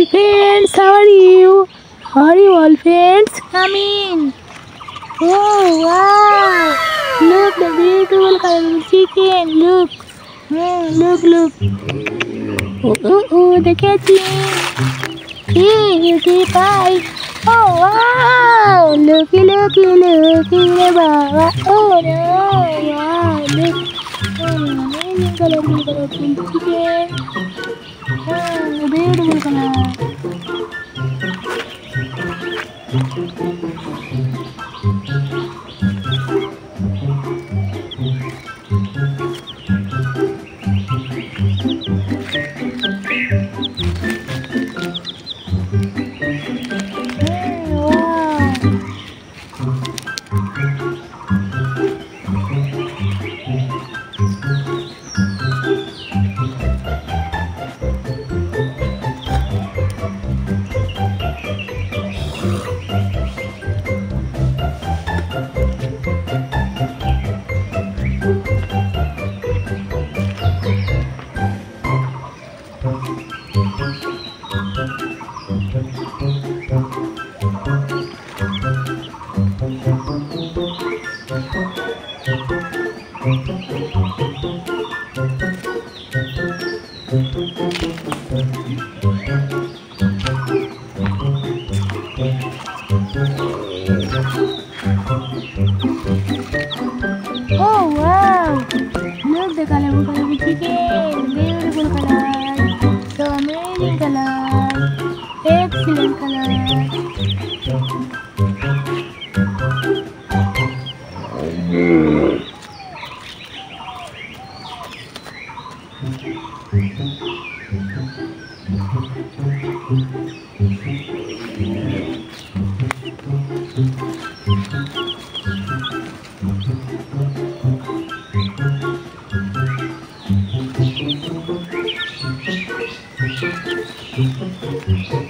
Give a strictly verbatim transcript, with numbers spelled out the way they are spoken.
friends, how are you? How are you all friends? Come in. Oh wow! Look the beautiful colorful chicken. Look. Mm, look, look. Oh, oh, oh, the catching. Here, you say bye. Oh wow! Looky, looky, looky, the baba. Oh no! Wow! Look. Oh, amazing colorful colorful chicken. Oh, beautiful color. Oh wow! Look the colorful colorful chicken, beautiful color, so amazing color, excellent color. Thank you.